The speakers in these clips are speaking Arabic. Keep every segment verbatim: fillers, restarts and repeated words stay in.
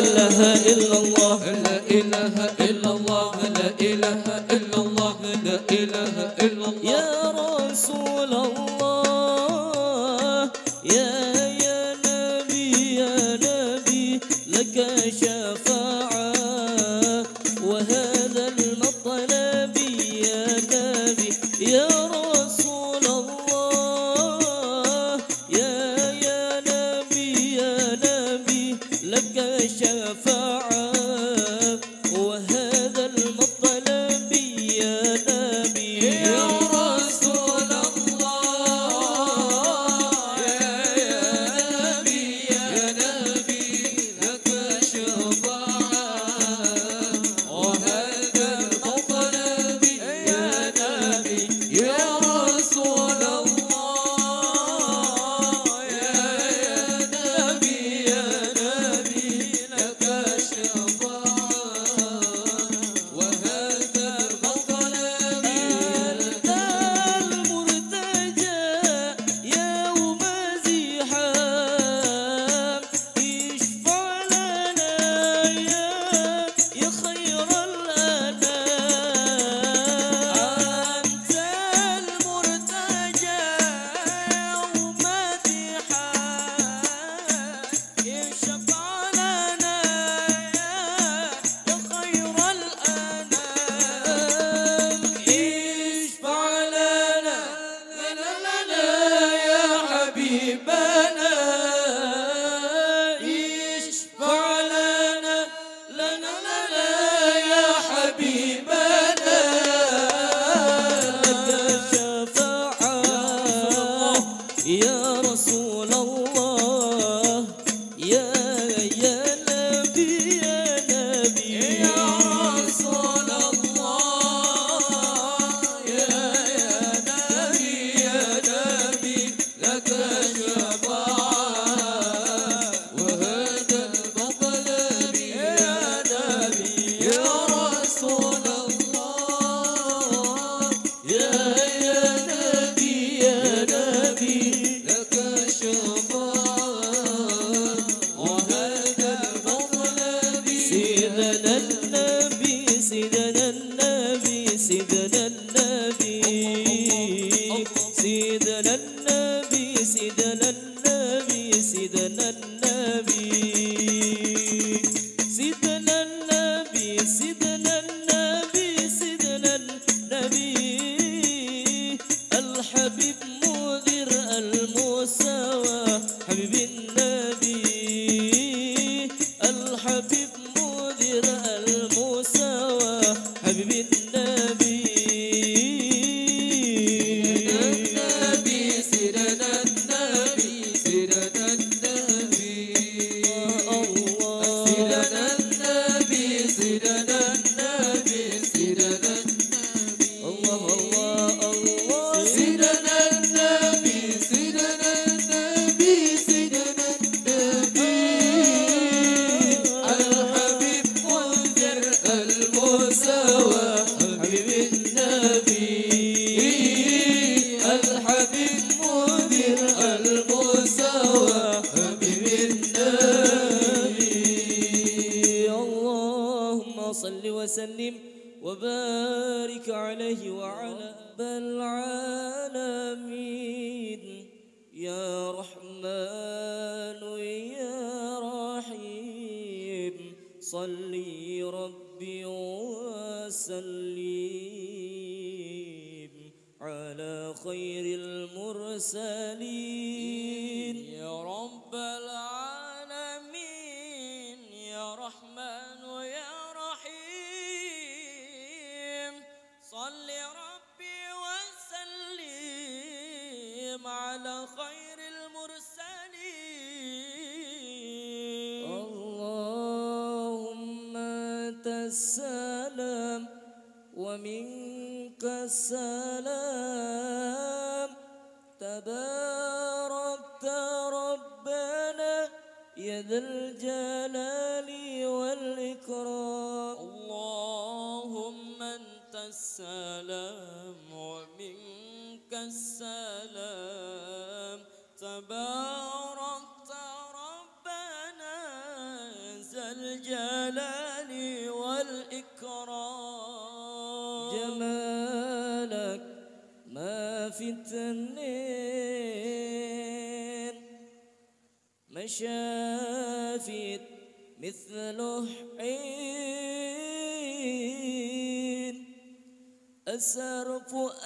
إله إلا الله لا إله إلا الله لا إله إلا الله لا إله إلا الله يا رسول الله يا يا نبي يا نبي لك شفاعة وهذا المطلب يا نبي يا رسول الله يا يا نبي يا نبي لك شفاعة وهذا المطلب يا نبي يا رسول الله يا يا نبي يا نبي لك شفاعة وهذا المطلب يا نبي يا رسول الله يا يا نبي يا نبي لك شفاعة وهذا المطلب أنت المرتجى يوم زحام اشفع لنا يا يا خير الأنام أنت المرتجى يوم زحام اشفع لنا يا يا خير الأنام اشفع لنا لنا لنا يا حبيبنا اشفع لنا لنا لنا يا حبيبنا لك شفاعة يا رسول الله يا يا نبي يا نبي يا رسول الله يا يا نبي يا نبي لك شفاعة وهذا المطلب يا نبي يا رسول الله يا يا نبي يا نبي لك شفاعة وهذا المطلب سيدنا النبي سيدنا النبي سيدنا النبي سيدنا النبي سيدنا النبي سيدنا النبي سيدنا النبي سيدنا النبي سيدنا النبي الحبيب مدير المساواة حبيب النبي الحبيب مدير المساواة حبيب النبي النبي سيدنا النبي سيدنا النبي الله سيدنا النبي سيدنا النبي سيدنا النبي الله الله الله سيدنا النبي سيدنا النبي سيدنا النبي الحبيب مدير المساواة حبيب النبي الحبيب مدير المساواة حبيب النبي اللهم صل وسلم وبارك عليه وعلى رب العالمين يا رحمن يا رحيم صلي ربي وسلم على خير المرسلين يا رب العالمين يا رحمن يا رحيم صل ربي وسلم على خير المرسلين اللهم أنت السلام ومنك السلام تباركت ربنا يا ذا الجلال والإكرام اللهم أنت السلام ومنك السلام تباركت ربنا ذا الجلال والإكرام. جمالك ما في التنين مشافت مثله حين أسر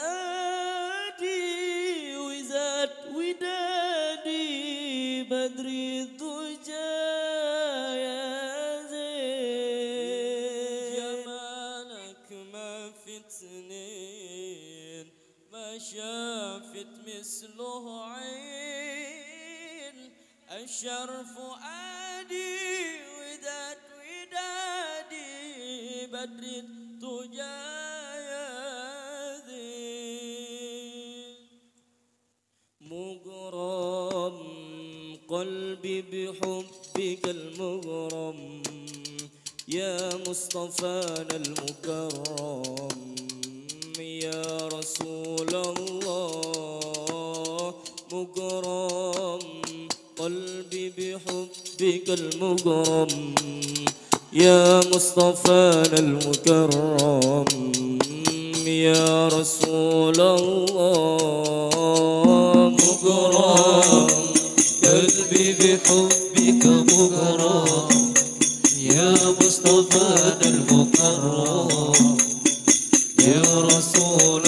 فؤادي وزاد ودادي بدر الدجى يا زين. جمالك ما في اثنين ما شافت مثله عين أشر فؤادي وداد ودادي بدر الدجى يا زين. مغرم قلبي بحبك المغرم يا مصطفانا المكرم يا رسول الله. مغرم قلبي بحبك المغرم يا مصطفانا المكرم يا رسول الله. مغرم قلبي بحبك مغرم يا مصطفانا المكرم يا رسول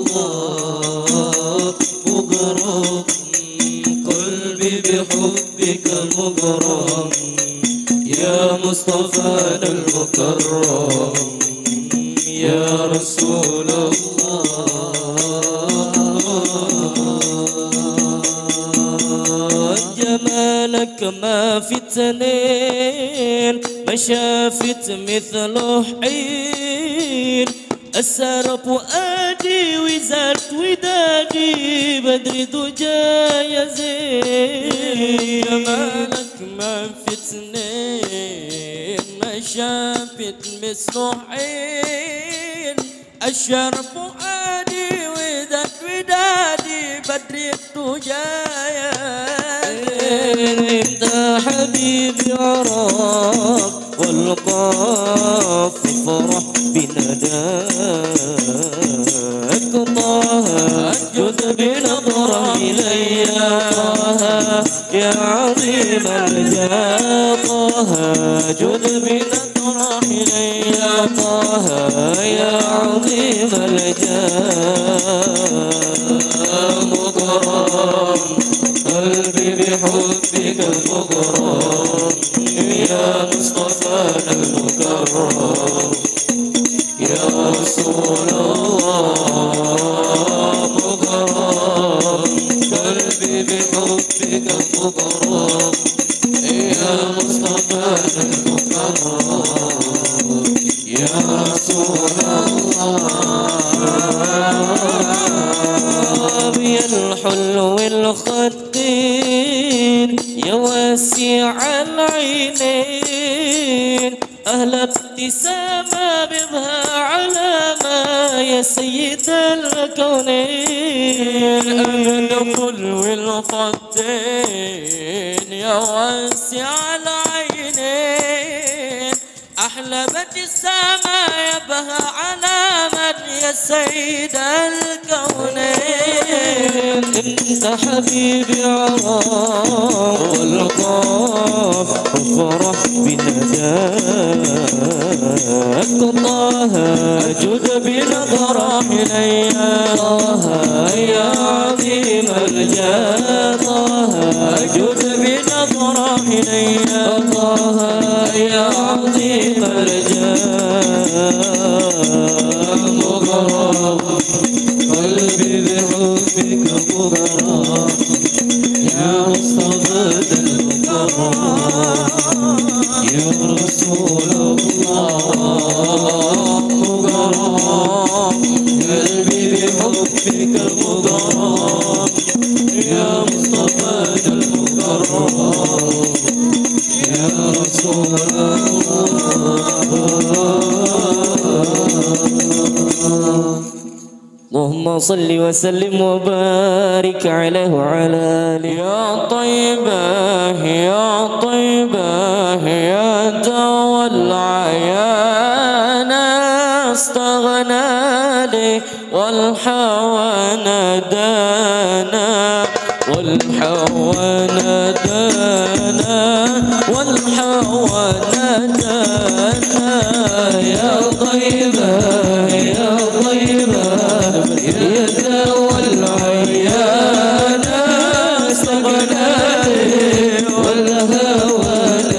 الله. مغرم قلبي بحبك المغرم يا مصطفانا المكرم يا رسول الله. جمالك ما في اثنين ما شافت مثله حين أسر فؤادي وزاد ودادي بدر دجى يا زين. جمالك ما في اثنين ما شافت مثله حين أشر فؤادي وزاد ودادي بدر الدجى يا زين. انت حبيبي عراق والقاف فرح بنداك طه جد بنظرة إلي طه يا عظيم الجاه طه جد بنظرة إلي طه يا عظيم الجاه. مغرم قلبي بحبك المغرم يا مصطفانا المكرم يا رسول الله. مغرم قلبي بحبك المغرم يا مصطفانا المكرم يا رسول الله. يا الحلو الخدين يا واسع العينين أهل ابتسامة بها علامة يا سيد الكونين. أهل الحلو الخدين يا واسع العينين أحلى ابتسامة بها علامة يا سيد الكونين. انت حبيبي عراق والقاف وفرح بنداك طه جد بنظرة إلي طه يا عظيم الجاه طه جد بنظرة إلي طه يا عظيم الجاه. مغرم قلبي بحبك مغرم يا مصطفى المكرم يا رسول الله. مغرم قلبي بحبك مغرم يا مصطفى المكرم يا رسول الله. اللهم صل وسلم وبارك عليه وعلى آله. يا طيبة يا طيبة يا دار والحوى نادانا والحوى نادانا والحوى نادانا يا طيبة يا طيبة يا دوا العيان استغنى والهوى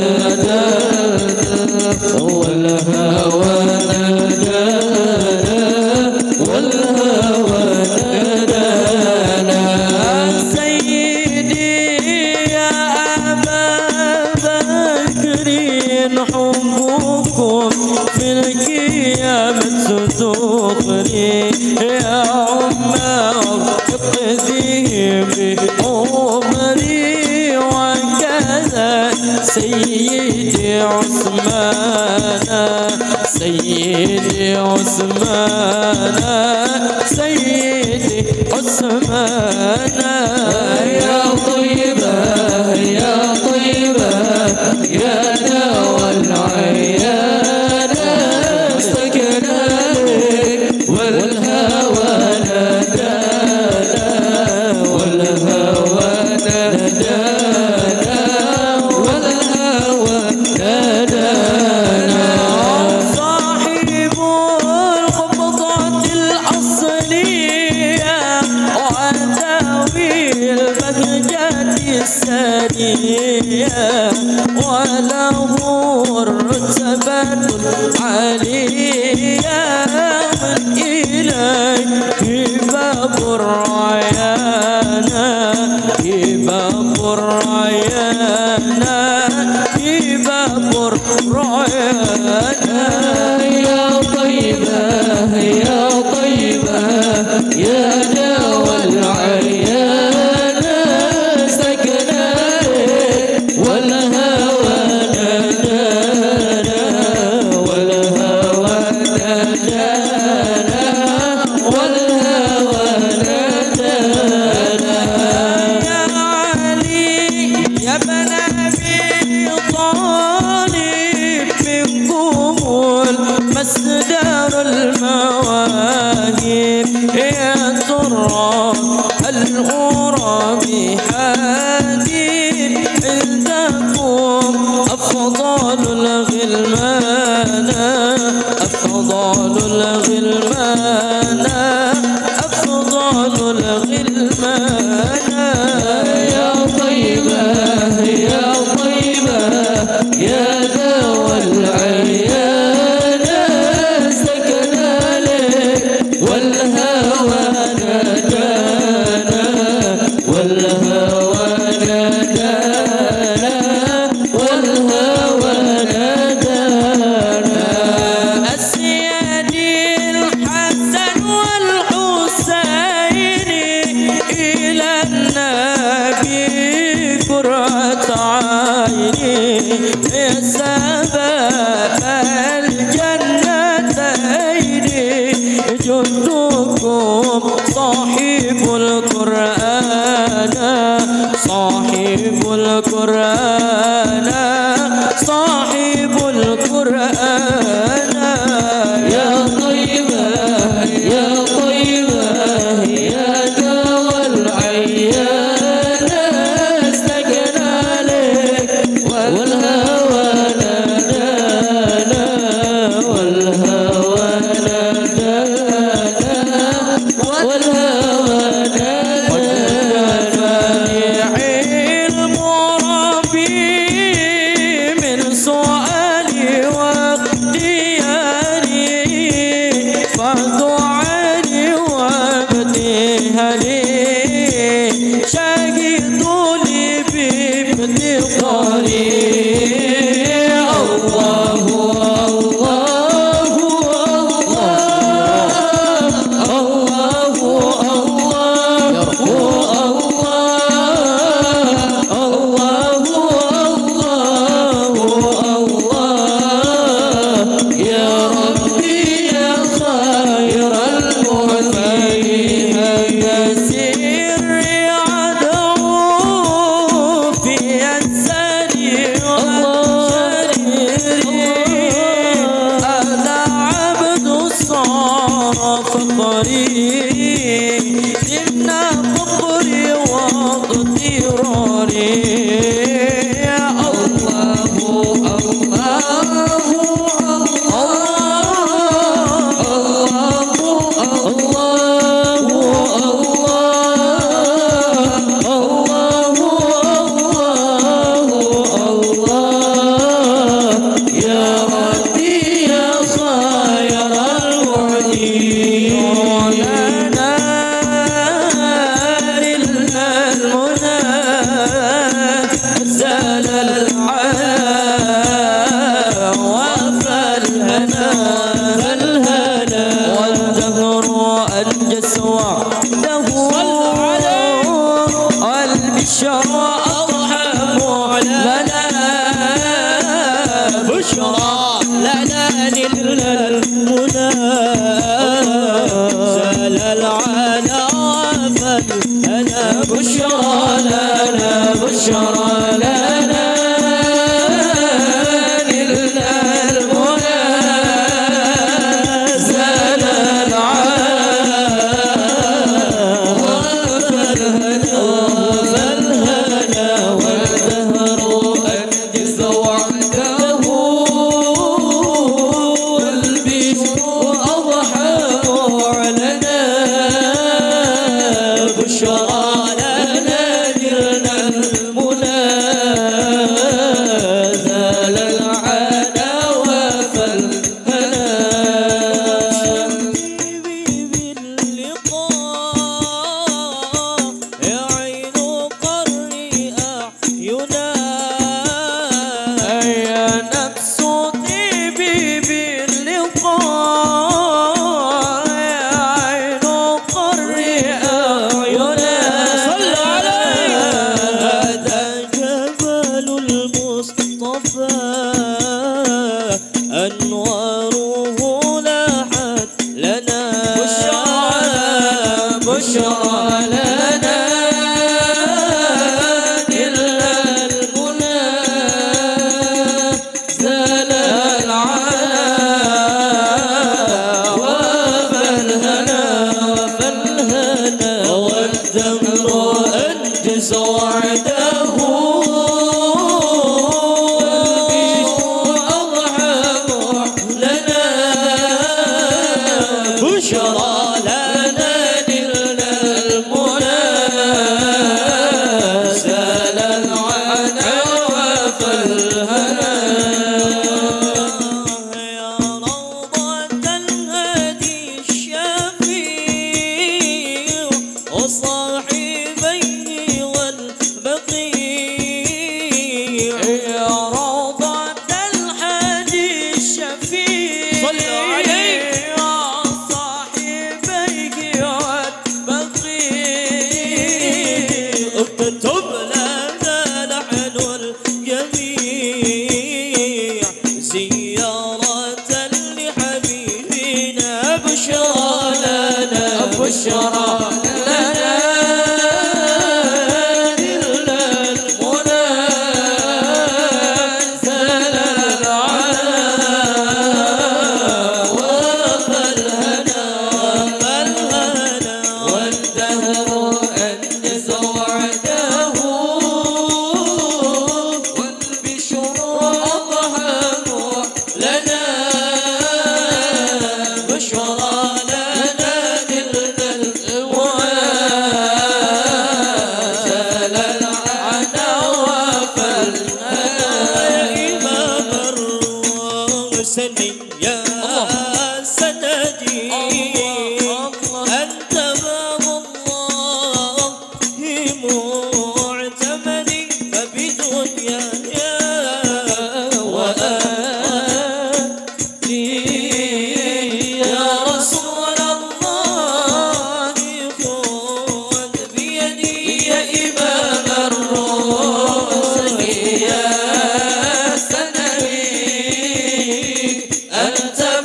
نادانا والهوى نادانا والهوى نادانا سيدي يا أبا بكر حبكم في القيامة تخري يا عمر اقضيه بعمري وكذا سيدي عثمان سيدي عثمان سيدي عثمان يا طيبة يا طيبة يا دوا العيان استكنا لك والهوى نادانا والهوى نادانا والهوى نادانا صاحب القبضة الأصلية وذوي البهجة السنية وله الرتبة العالية من إليه باب الريانا باب الريانا باب الريانا يا طيبة يا طيبة يا دوا العيان سكنا والهوى نادانا والهوى نادانا والهوى نادانا يا علي يا ابن أبي طالب منكم المصدر المواهب يا ترى الأورى بحادين عندكم أفضل الغلمان أفضل الغلمان أفضل الغلمان يا طيبة يا طيبة يا دوا العيان سكنا لك والهوى نادانا والهوى نادانا والهوى نادانا السيدي الحسن والحسين إلى النبي قرة عيني سبب الجنتين جندكم صاحب القرآن صاحب القرآن صاحب القرآن يا طيبة يا طيبة يا دوا العيان استكنا لك والهوى نادانا والهوى نادانا والهوى نادانا المربي بشرى لنا نلنا المنى زال العنا فالهنا بشرى لنا بشرى لنا أنواره لاحت لنا بشرى لنا إلا المنى زال العنا وفالهنا وفالهنا والدمر أنجز وعده بشرى لنا نلنا المنى زال العنا وفالهنا يا روضة الهادي الشفيع وصاحبيه والبقيع يا روضة الهادي الشفيع صلوا عليه اكتب لنا نحن الجميع زيارة لحبيبنا بشرى لنا بشرى لنا إلا المنى زال العنا وفالهنا فالهنا والدهر أنجز وعده والبشر أضحى لنا بشرى لنا نلنا المنى زال العنا وفالهنا يا إمام الرسل يا سندي أنت باب الله معتمدي فبدنيا وآتي يا رسول الله خذ بيدي يا إمام الرسل يا سندي أنت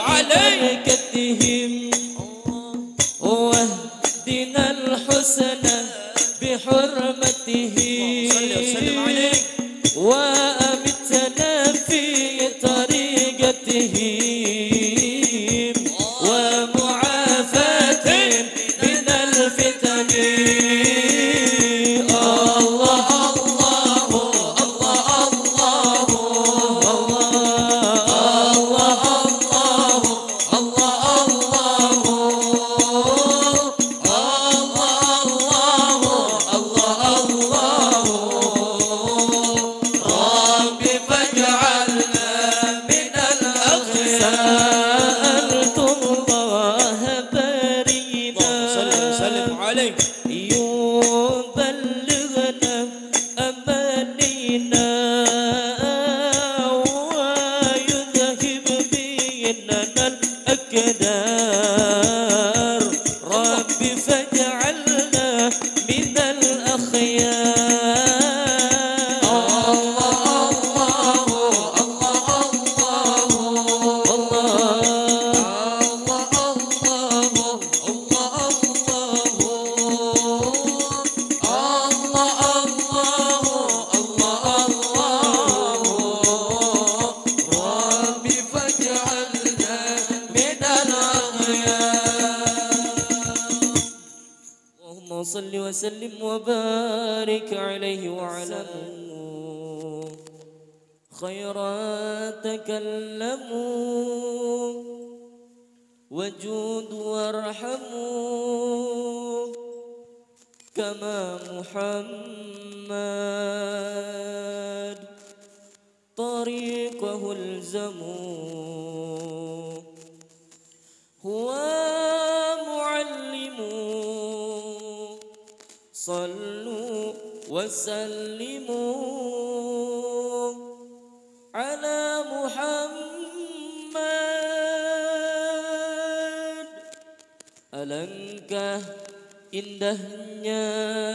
ببركتهم واهدنا الحسنى بحرمتهم وأمتنا في طريقتهم ومعافاة من الفتن. يبلغنا أمانينا ويذهب بيننا الأكدار رب فاجعلنا من الأخيار. صل وسلم وبارك عليه وعلى خيرا تكلموا وجود وارحموا كما محمد طريقه الزموا هو معلم. صلوا وسلموا على محمد. Alangkah indahnya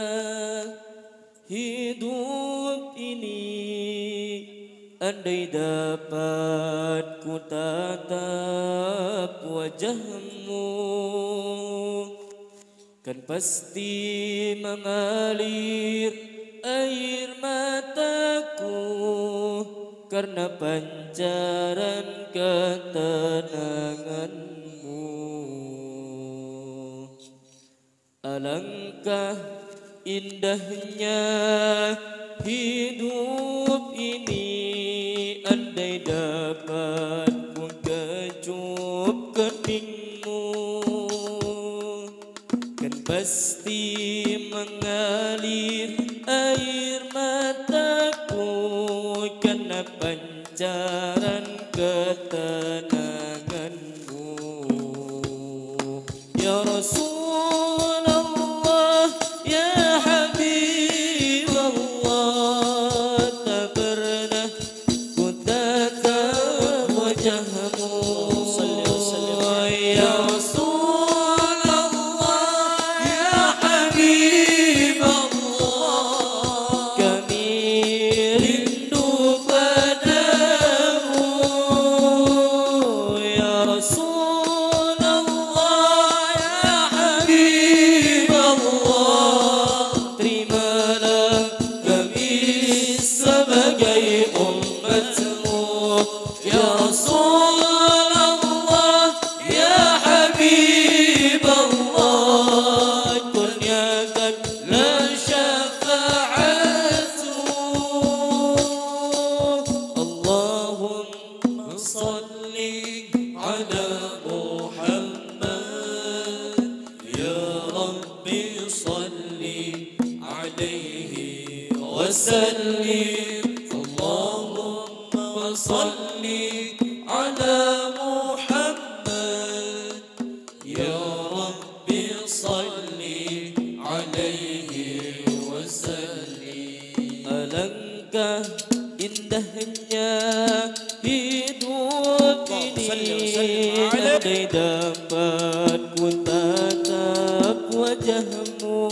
hidup ini andai dapat ku tatap wajahmu, kan pasti mengalir air mataku karena pancaran ketenanganmu. Alangkah indahnya hidup ini andai dapat ku kecup keningmu, pasti mengalir air mataku karena pancaran ketenanganmu. Ya Rasulullah, ya Habibullah, tak pernah ku tatap wajahmu. Ya وسلم اللهم صل على محمد يا رب صل عليه وسلم. Alangkah indahnya hidup ini andai dapat ku tatap wajahmu,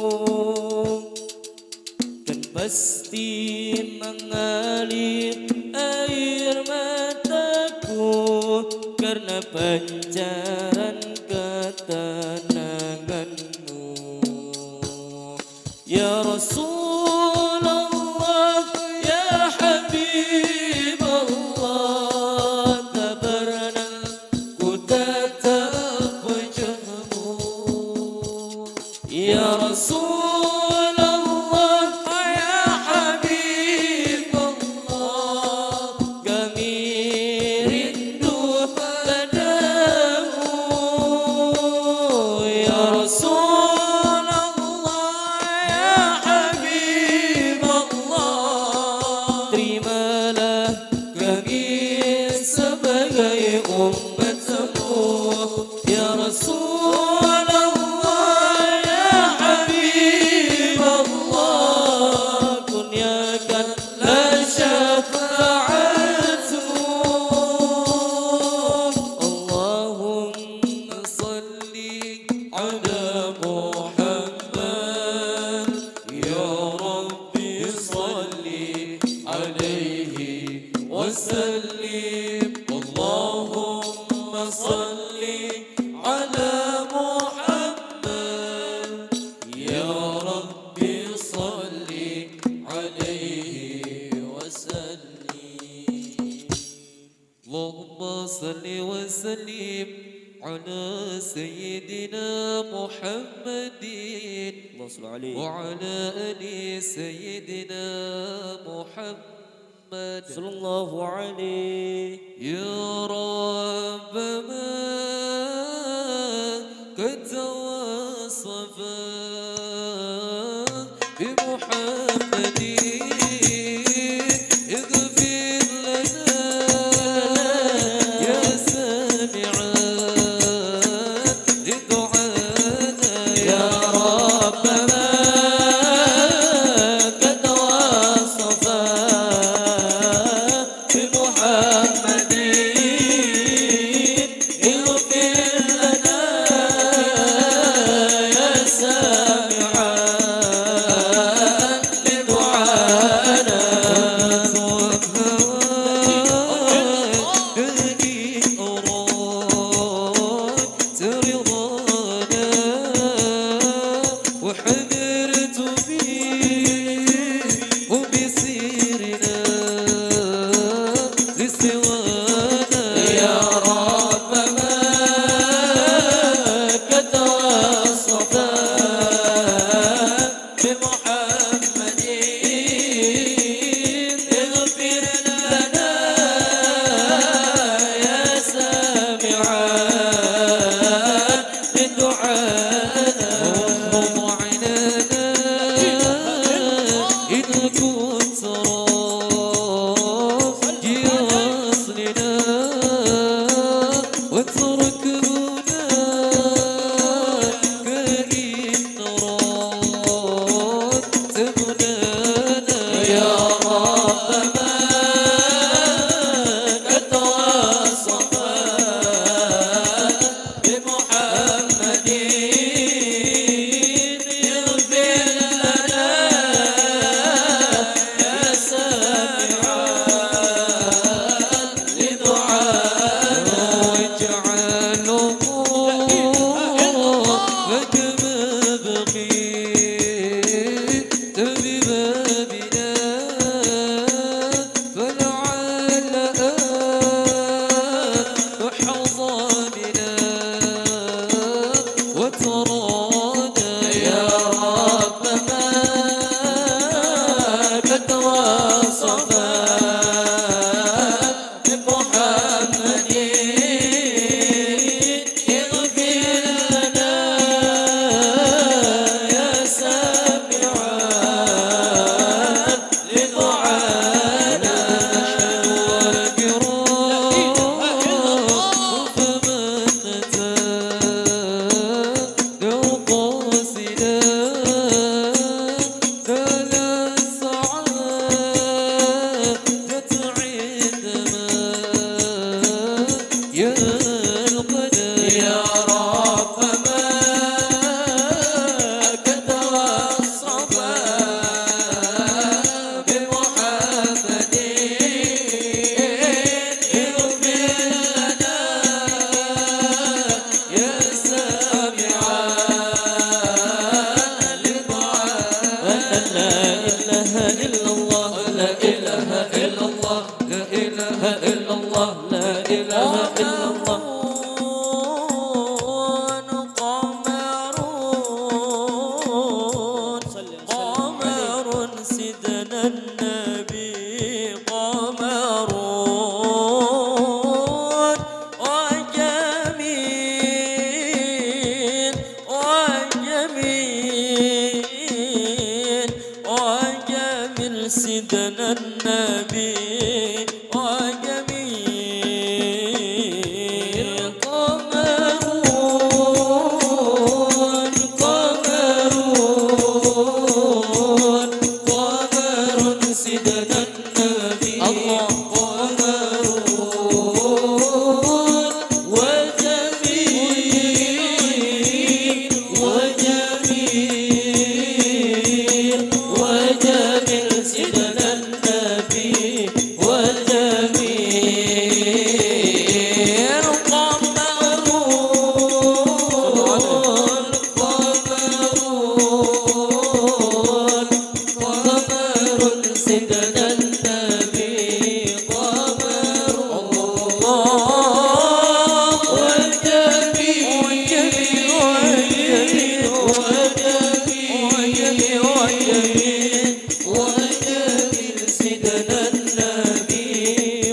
pasti mengalir air mataku karena pancaran ketenanganmu. Ya Rasulullah, ya Habibullah, tak pernah ku tatap wajahmu. Ya Rasulullah, ya Habibullah, kami rindu padamu. Ya Rasulullah, umatmu. Ya Rasulullah, ya Habibullah, kunyakan la syafa'atu. Allahumma salli ala Muhammad, ya Rabbi salli alaihi wa sallim. Allahumma salli ala Muhammad, ya Rabbi salli alaihi wa sallim. Allahumma salli wa sallim ala sayyidina Muhammadin wa ala ali sayyidina Muhammad sallallahu alaihi. Ya Rabbana katawassafa bi Muhammadin, ighfir lana ya sami'an li du'ana. Ya Rabbana katawassafa bi Muhammadin, سيدنا النبي وجميل قمرون قمرون قمر سيدنا النبي الله قمرون وجميل وجميل وجميل سيدنا النبي والجميل قمرون قمرون قمر سيدنا النبي قمر الله والجميل والجميل والجميل والجميل والجميل سيدنا النبي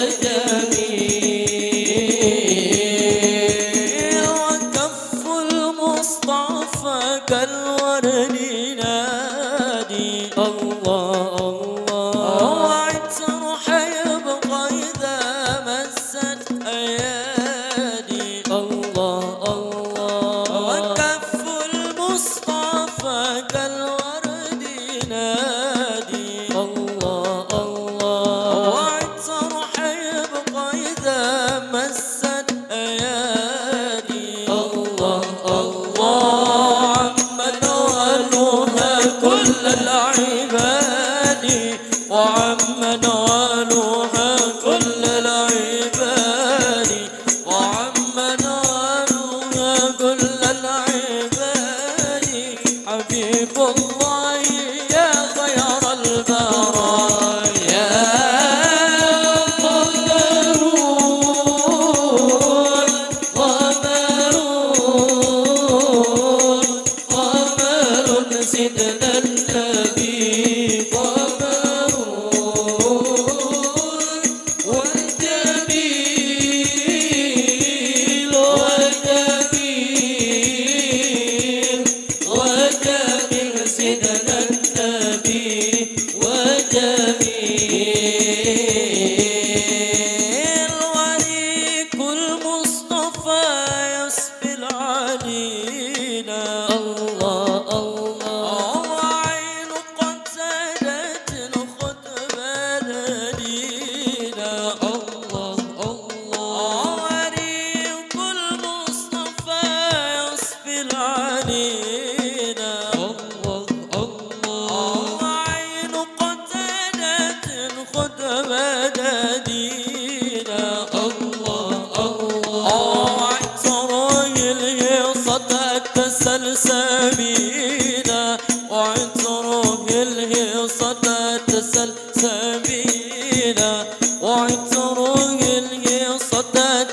والجميل وكف المصطفى كالورد نادي الله الله وعطر حيبقى إذا مست أيادي الله الله وكف المصطفى كالورد نادي الله الله وعطر حيبقى إذا مست أيادي الله الله عم نوالها كل العباد وعم نوالها كل العباد وعم نوالها كل العباد حبيب الله يا خير البرايا قمرون قمرون قمر سيدنا النبي قمرون والجميل والجميل والجميل سيدنا النبي والجميل وريك المصطفى يسبي العلينا الله الله وعين قتادة خطبة دلينا الله الله وريك المصطفى يسبي العلينا الله الله وعين قتادة خطبة دلينا الله الله وعطر الهيصة التسلسبينا وعطر الهيصة التسلسبينا وعطر الهيصة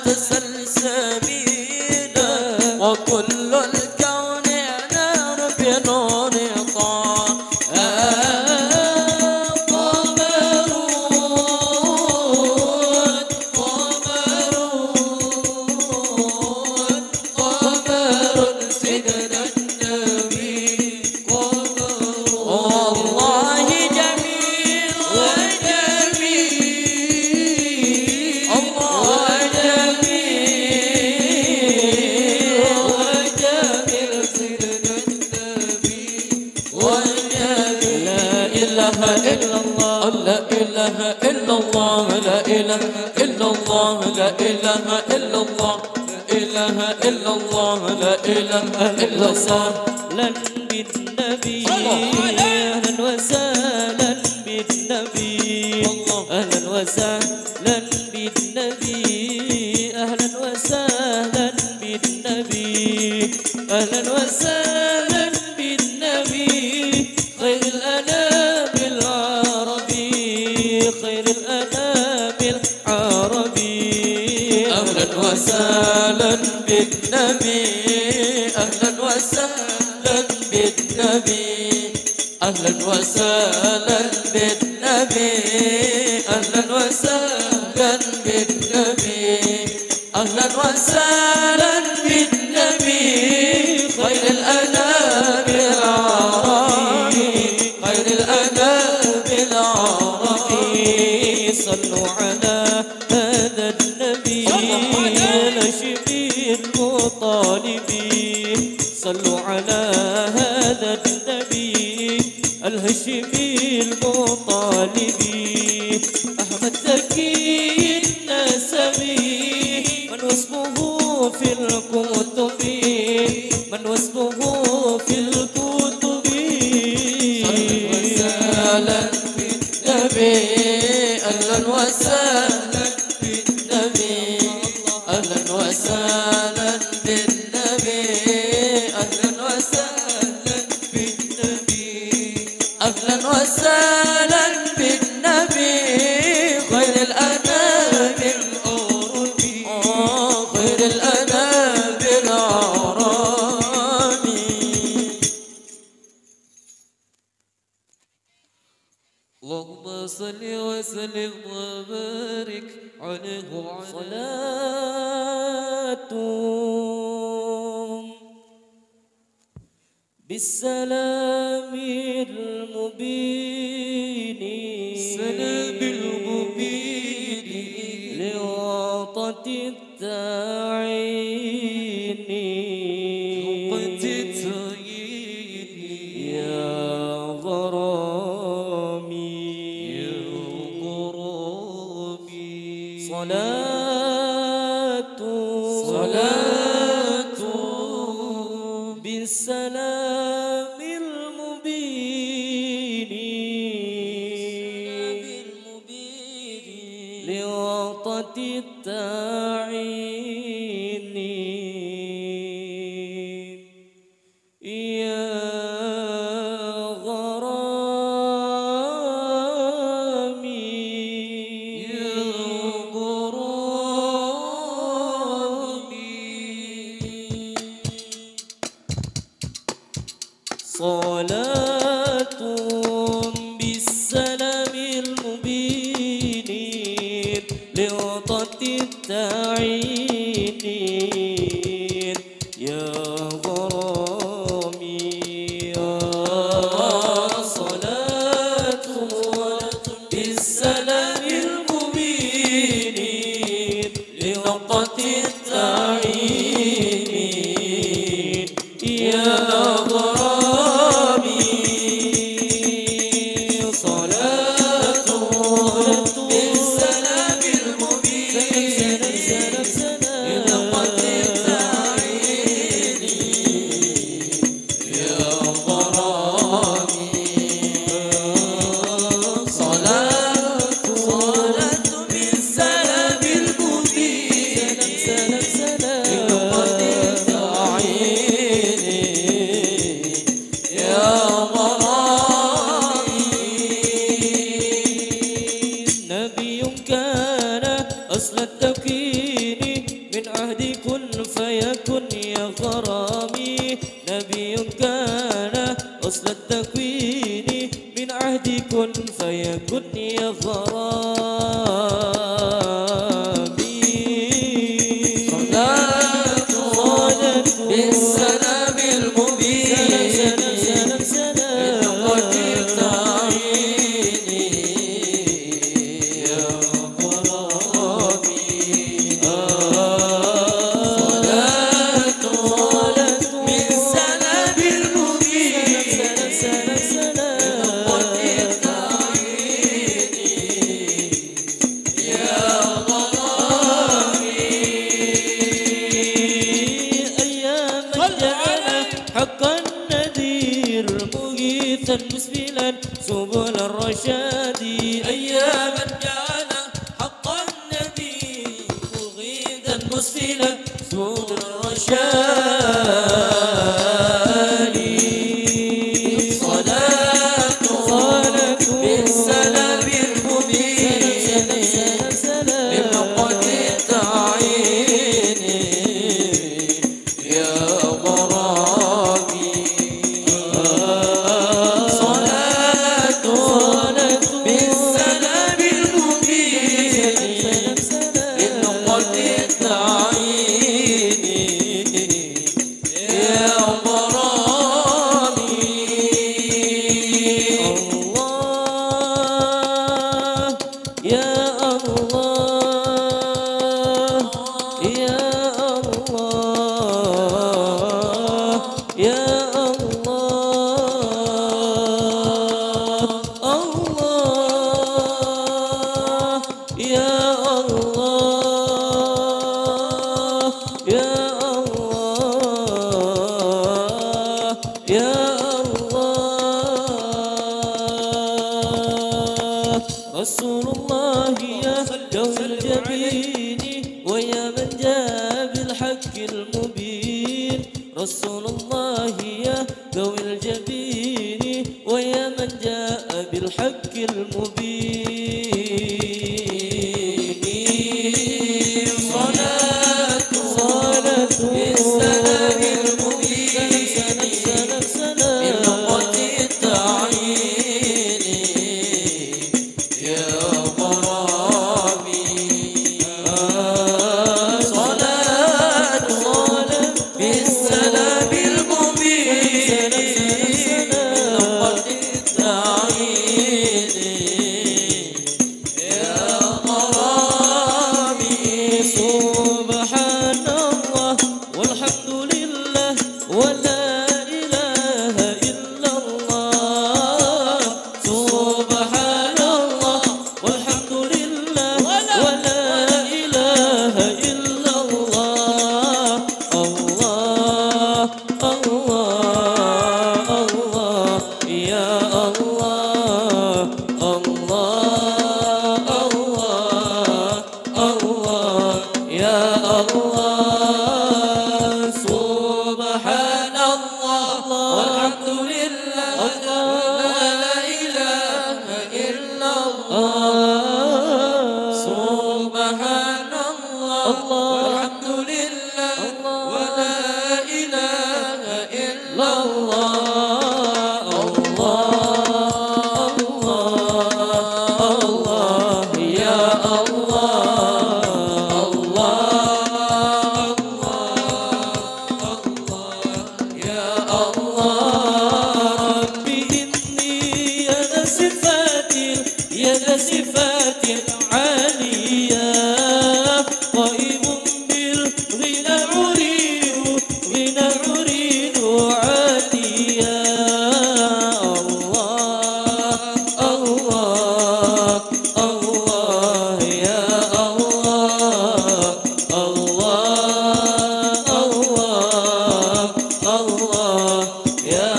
التسلسبينا وكل الكون نار بنور طه قمرون قمرون قمر سيدنا النبي قمرون والله جميل وجميل الله جميل وجميل سيدنا النبي والجميل لا إله إلا الله لا إله إلا الله لا إله إلا الله لا إله إلا الله لا إله إلا الله لا إله إلا الله لن بالنبي أهلا وسهلا بالنبي أهلا وسهلا بالنبي أهلا وسهلا بالنبي أهلا وسهلا بالنبي خير الأنام العربي خير الأنام العربي أهلا وسهلا بالنبي أهلا وسهلا بالنبي أهلا وسهلا بالنبي أهلا وسهلا بالنبي أهلا وسهلا بالنبي خير الأنام العربي خير الأنام العربي المطالب صلوا على هذا النبي الهاشمي المطالب أحمد زكي النسبي من واسمه في الكتب من واسمه في الكتب صلوا وسهلا بالنبي أهلا وسهلا بالنبي أهلا وسهلا بالنبي أهلا وسهلا بالنبي أهلا وسهلا بالنبي خير الأنام الأوروبي خير الأنام العربي اللهم صل وسلم وبارك عليه وعلى صلاة بالسلام المبين سلام المبين لوطة التعين وقت التعيين يا غرامي يا غرامي صلاة صلاة بالسلام المبين لوطة التعين يا غرامي يا غرامي صلاة بالسلام المبين لوطة التعين يا غرامي يا صلاة بالسلام المبين لوطة التعين يا غرامي صلاة بالسلام المبين لوطة التعين يا غرامي صلاة صلاة بالسلام المبين لوطة التعين يا غرامي نبي كان أصل التكوين من عهد كن فيكن يا غرامي نبي كان أصل التكوين من عهد كن فيكن يا غرامي صلاة بالسلام المبين لوطة التعين يا غرامي صلاة بالسلام المبين لوطة التعين يا غرامي أياما جعل حقا نذير مغيثا مسبلا سبل الرشاد أياما جعل حقا نذير مغيثا مسبلا سبل الرشاد صلاة بالسلام المبين لوطة التعين يا غرامي صلاة بالسلام المبين لوطة التعين يا غرامي الله يا الله يا الله رسول الله يا ذوي الجبين ويا من جاء بالحق المبين صلاة صلاة بالسلام المبين سلام سلام من لقة التعيين يا غرامي صلاة صلاة بالسلام المبين من لقة التعيين يا غرامي سبحان الله والحمد لله ولا إله إلا الله سبحان الله والحمد لله ولا إله إلا الله الله الله الله يا الله الله الله الله يا الله سبحان الله والحمد لله ولا إله إلا الله سبحان الله والحمد لله ولا إله إلا الله الله الله يا الله الله يا الله ربي إني يا ذا صفات يا ذا صفات عالية قائم بالغنى أريد غنى أريد عالية الله الله الله يا الله الله الله الله يا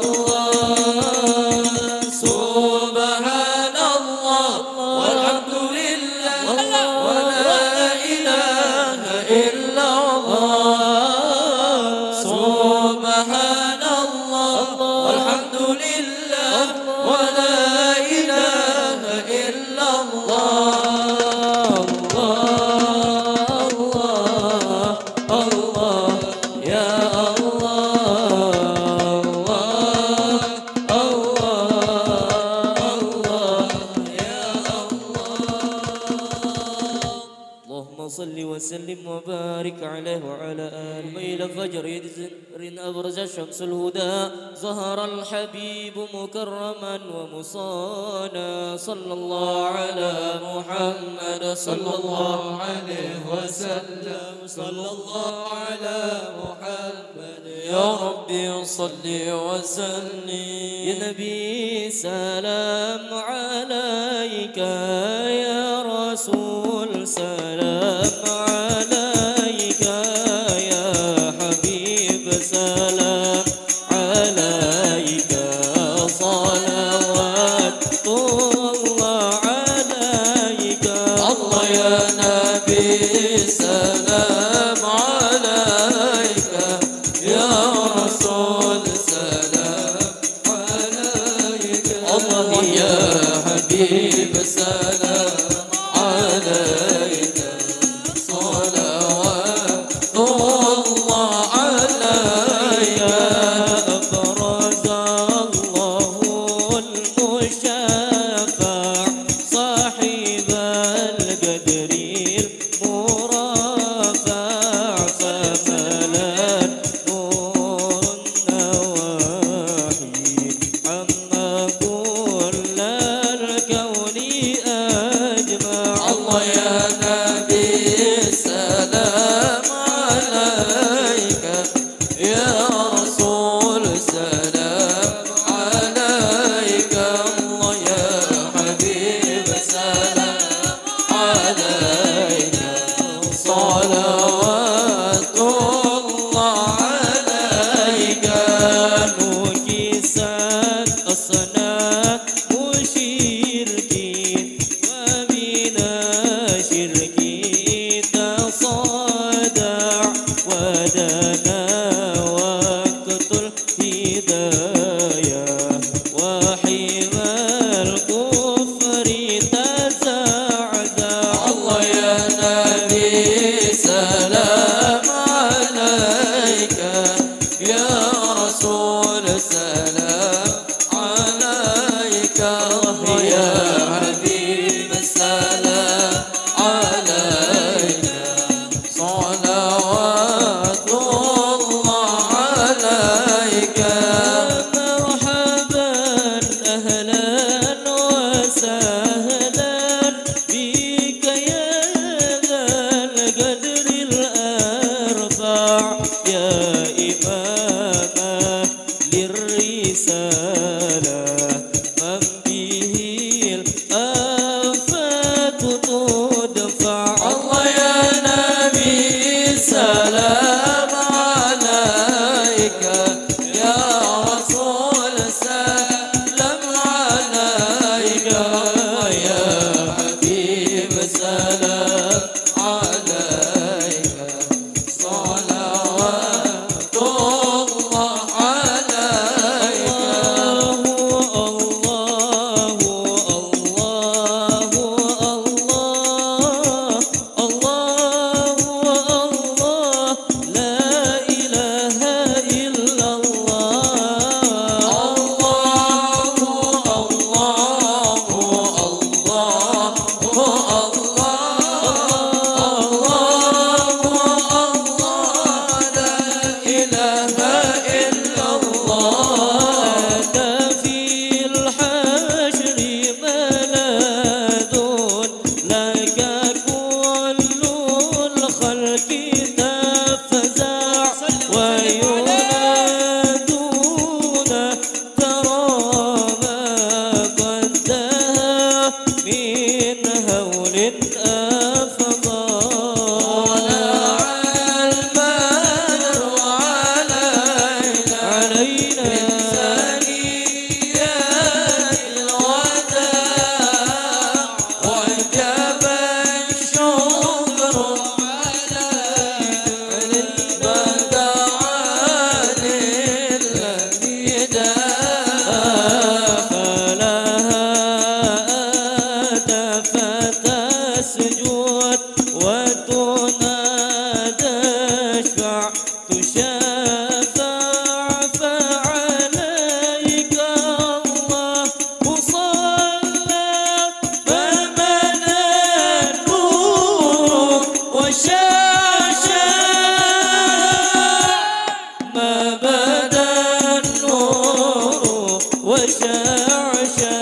الله سبحان الله والحمد لله ولا إله إلا الله سبحان الله والحمد لله ولا إله إلا الله الله الله يا الله الله الله يا اللهم صل وسلم وبارك عليه وعلى آله إلى فجر يدزر أبرز شمس الهدى ظهر الحبيب مكرما ومصانا صلى الله على محمد صلى الله عليه وسلم صلى الله على محمد يا ربي صل وسلم يا نبي سلام عليك يا رسول سلام عليك يا حبيب سلام عليك صلوات الله عليك الله يا نبي سلام عليك يا رسول سلام عليك الله يا حبيب سلام عليك صلوات الله عليك أفرز الله المشفع صاحب القدر المرفع فملأ نور النواحي عما كل الكون أجمع الله يا نبي سلام عليك يا رسول سلام عليك الله يا حبيب سلام عليك صلوات الله عليك نكست أصنام مشركين ومن الشرك تصدع ودنا عليك يا رسول سلام عليك يا حبيب سلام عليك صلوات الله عليك مرحبا أهلا وسهلا بك يا ذا القدر الأرفع يا إماما للرسالة من به الآفات تدفع الله يا نبي سلام عليك يا رسول سلام عليك يا حبيب سلام عليك صلوات الله عليك الله الله الله الله الله لا إله إلا الله الله الله من هول أفضل البدر علينا علينا من ثنيات الوداع وجب الشكر علينا بدعا للذي دعا فلها فتسجد وتنادى اشفع تشفع فعليك الله صلى فمن النور وشاشا ما بدا النور وشاشا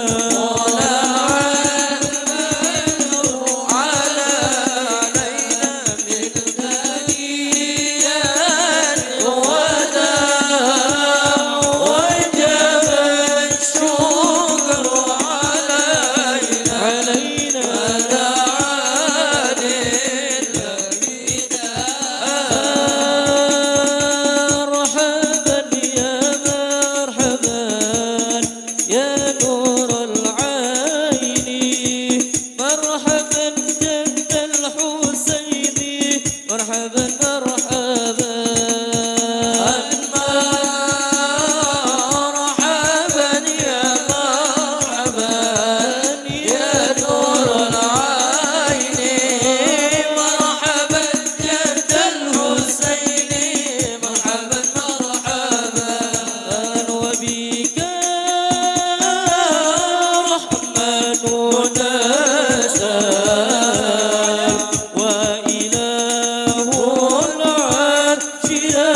مرحبا مرحبا مرحبا يا مرحبا يا نور العين مرحبا جد الحسين مرحبا مرحبا وبك رحمن ونسال وإله العرش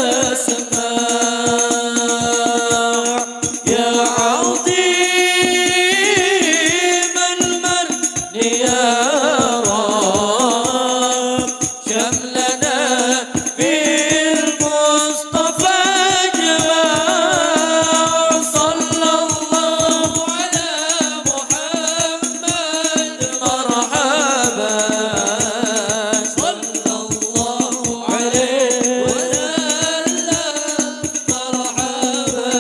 يسمع يا عظيم المن يا رب شملنا بالمصطفى جماع صلى الله على محمد مرحبا صلى الله عليه وسلم مرحبا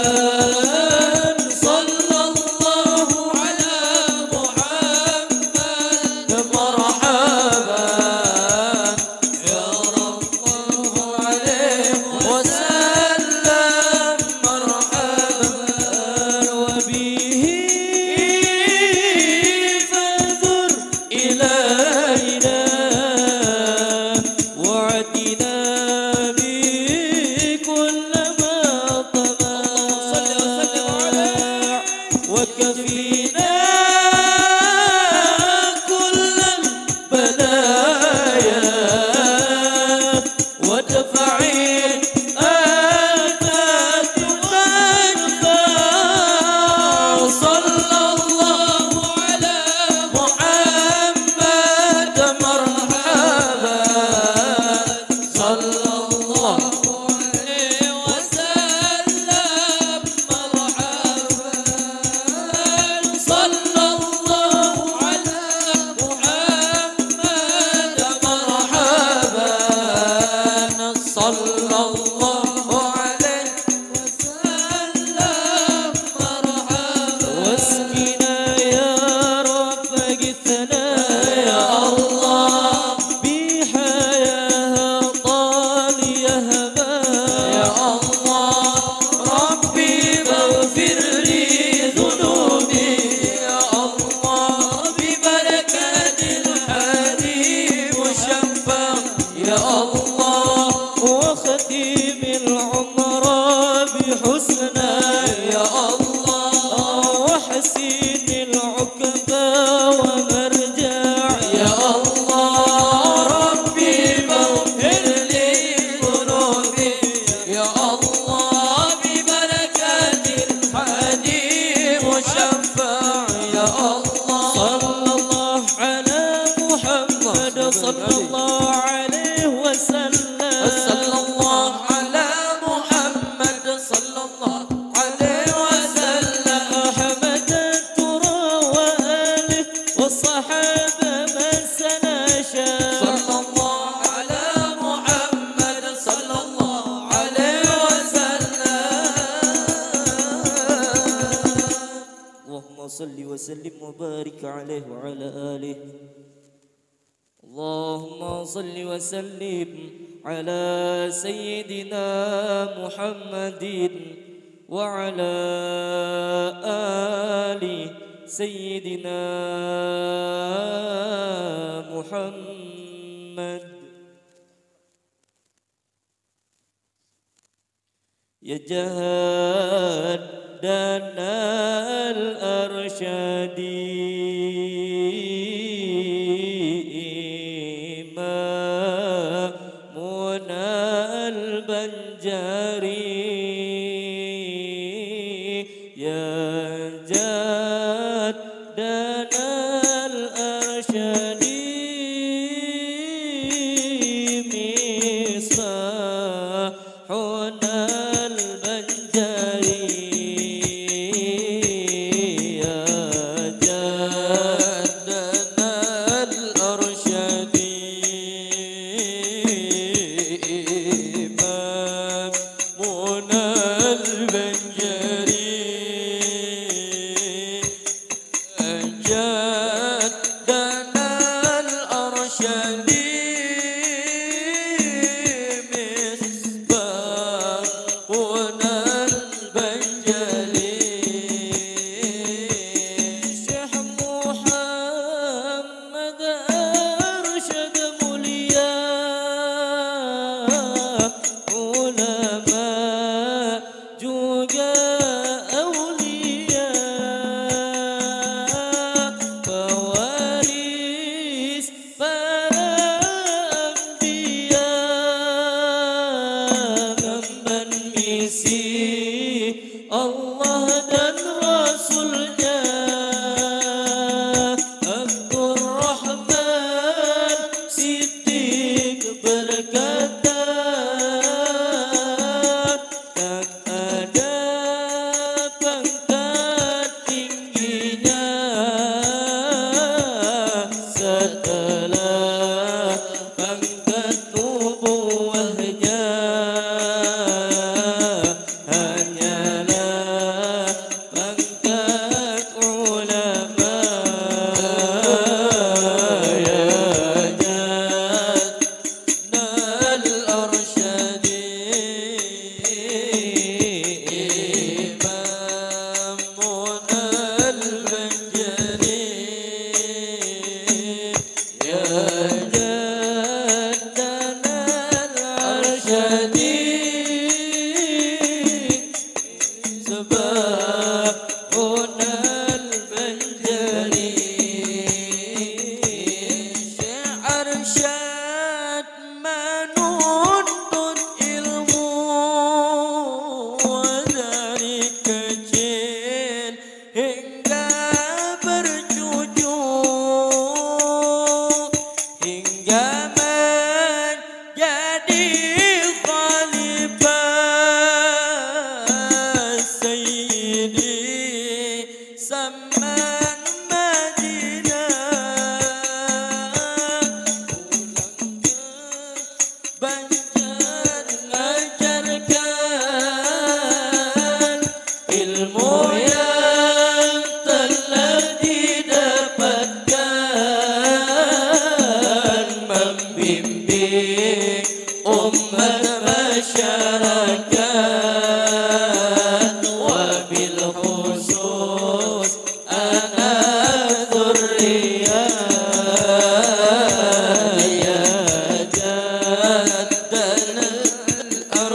صلى الله على محمد مرحبا يا رب الله عليه وسلم مرحبا وبه فانظر إلينا وعدنا بك واختم العمر بحسنى يا الله وحسين العقبى ومرجع يا الله ربي فاغفر لي ذنوبي يا الله ببركات الحادي مشفع يا الله صلى الله على محمد صلى الله عليه وسلم صلى الله على محمد صلى الله عليه وسلم أحمد الترى وآله والصحابة من سنشا صلى الله على محمد صلى الله عليه وسلم اللهم صل وسلم وبارك عليه وعلى آله اللهم صل وسلم على سيدنا محمد وعلى آل سيدنا محمد يا جهادنا الأرشدي إمامنا البنجاري يا جهادنا الأرشدي مصباحنا البنجاري يا جدنا الأرشدي إمامنا البنجري جدنا الأرشدي مصباحنا البنجري شيخ محمد أرشد مولياء علماء جوجا أولياء فوارث para أنبياء من misi Allah dan Rasulnya Abdul Rahman Siddiq berkata tak ada pangkat tingginya setelah pangkat nubuwahnya hanyalah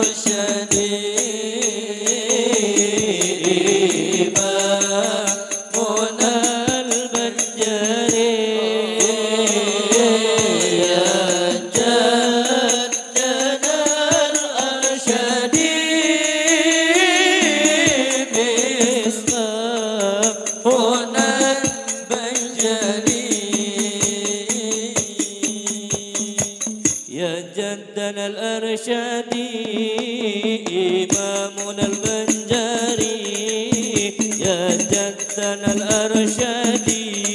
الأرشاد إمامنا البنجري يا جدنا الأرشاد مصباحنا البنجري يا جدنا الأرشاد إمامنا البنجري يا جدنا الأرشاد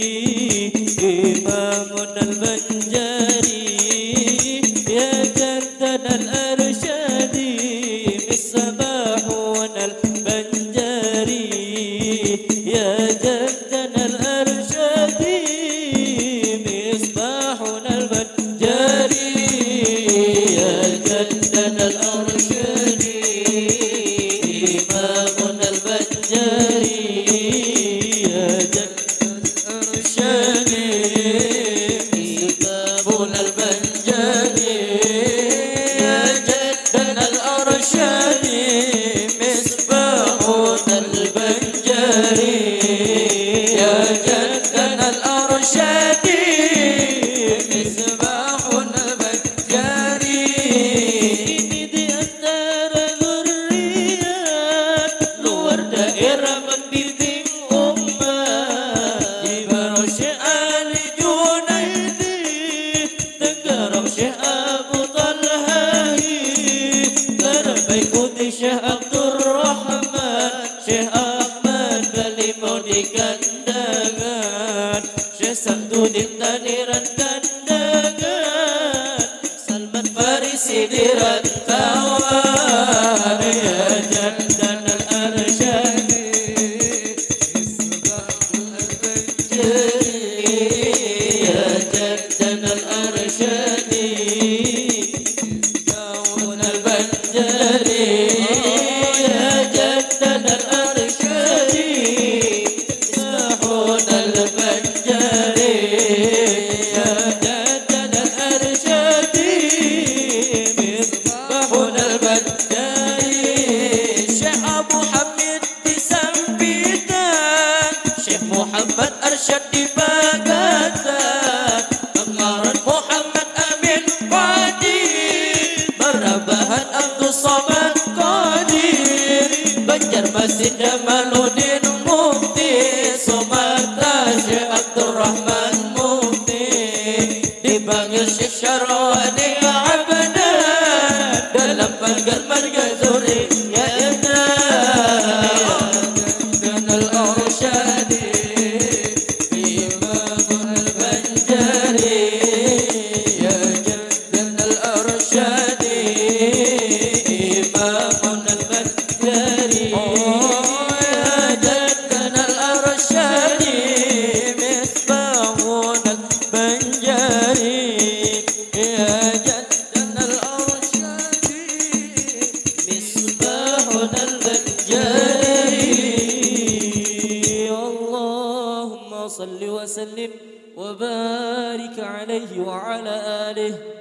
إمامنا البنجري يا جدنا الأرشاد مصباحنا البنجري يا جدنا الأرشاد مصباحنا البنجري يا جدنا الأرشاد إمامنا البنجري يا جدنا الأرشاد إمامنا البنجري يا جدنا الأرشاد مصباحنا البنجري يا جدنا الأرشاد مصباحنا البنجري di antara zuriat luar daerah membimbing umat di Baru Syekh Ali Junaidi Tenggarong Syekh Abu Talhahi Terbaikuti Syekh Abdul Rahman Syekh Ahmad Balimau di Kandangan Syekh Samsudin Taniran Kandangan Salman Farisi di Rantauan ya Jadana al-Arsyad Misbahul Banjari ya Jadana al-Arsyad Misbahul Banjari ya Jadana al-Arsyad Misbahul Banjari ya Jadana al-Arsyad مصباحنا البنجري شيخ أبو حميد di Sampitan Syekh Muhammad Arsyad di Bagatan Pengarang Muhammad Amin Qadir Barabahan Abdul Samad Qadir Banjarmasin Jamaluddin Mufti Sumatera Syekh Abdul Rahman Mufti dipanggil Syekh Syarwani Abdan dalam pangkat marga zuri ya Ibna dan al-Arsyad Imamul Banjari ya dan al-Arsyad Imamul Banjari ya dan al-Arsyad Misbahul Banjari ya dan al-Arsyad مصباحنا البنجري اللهم صل وسلم وبارك عليه وعلى آله